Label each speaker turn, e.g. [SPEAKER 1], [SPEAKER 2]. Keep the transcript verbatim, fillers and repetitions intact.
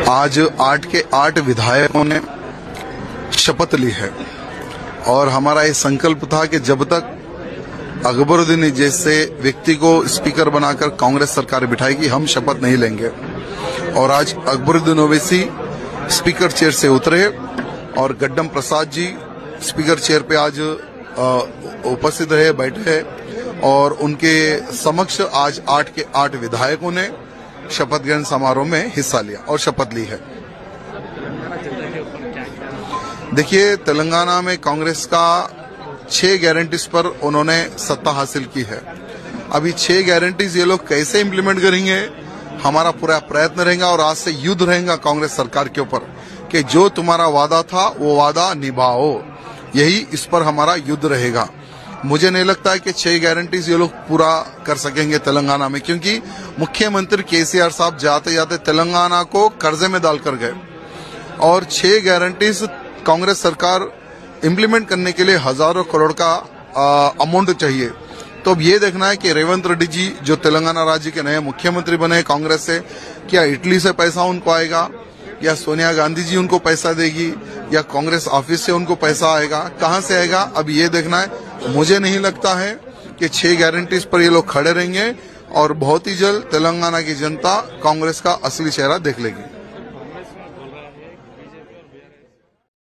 [SPEAKER 1] आज आठ के आठ विधायकों ने शपथ ली है और हमारा ये संकल्प था कि जब तक अकबरुद्दीन जैसे व्यक्ति को स्पीकर बनाकर कांग्रेस सरकार बिठाएगी हम शपथ नहीं लेंगे। और आज अकबरुद्दीन ओवैसी स्पीकर चेयर से उतरे और गड्डम प्रसाद जी स्पीकर चेयर पे आज उपस्थित रहे, बैठे हैं और उनके समक्ष आज आठ के आठ विधायकों ने शपथ ग्रहण समारोह में हिस्सा लिया और शपथ ली है। देखिए, तेलंगाना में कांग्रेस का छह गारंटीज पर उन्होंने सत्ता हासिल की है। अभी छह गारंटीज ये लोग कैसे इम्प्लीमेंट करेंगे, हमारा पूरा प्रयत्न रहेगा और आज से युद्ध रहेगा कांग्रेस सरकार के ऊपर कि जो तुम्हारा वादा था वो वादा निभाओ। यही इस पर हमारा युद्ध रहेगा। मुझे नहीं लगता है कि छह गारंटीज ये लोग पूरा कर सकेंगे तेलंगाना में, क्योंकि मुख्यमंत्री केसीआर साहब जाते जाते तेलंगाना को कर्जे में डालकर गए और छह गारंटीज कांग्रेस सरकार इम्प्लीमेंट करने के लिए हजारों करोड़ का अमाउंट चाहिए। तो अब ये देखना है कि रेवंत रेड्डी जी जो तेलंगाना राज्य के नए मुख्यमंत्री बने कांग्रेस से, क्या इटली से पैसा उनको आएगा या सोनिया गांधी जी उनको पैसा देगी या कांग्रेस ऑफिस से उनको पैसा आएगा, कहां से आएगा, अब ये देखना है। मुझे नहीं लगता है कि छह गारंटीज पर ये लोग खड़े रहेंगे और बहुत ही जल्द तेलंगाना की जनता कांग्रेस का असली चेहरा देख लेगी।